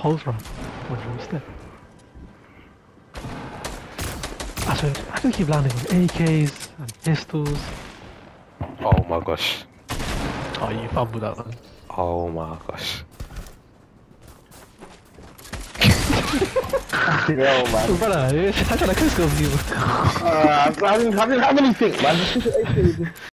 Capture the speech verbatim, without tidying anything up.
hose run when you missed it. I swear, I do keep landing with A Ks and pistols. Oh my gosh. Oh, you fumbled that one. Oh my gosh. Fucking hell, man. Brother, I'm trying to quickscope you. Uh, I didn't have anything, man. Just push it A K.